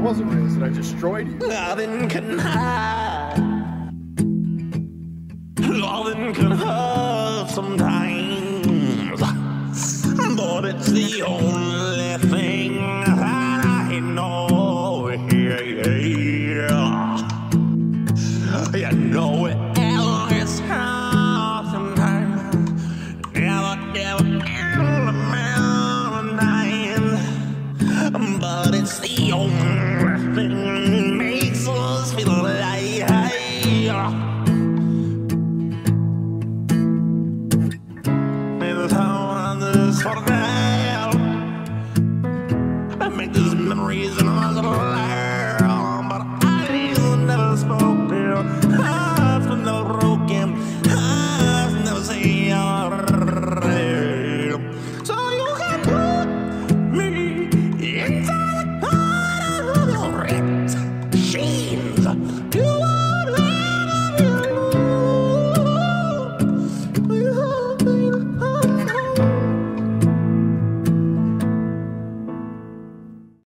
wasn't racist. I destroyed you. Loving can hide. Loving can hurt sometimes, but it's the only thing that I know. Yeah, yeah. You know it always hurts sometimes. Never in the mountain, but it's the only thing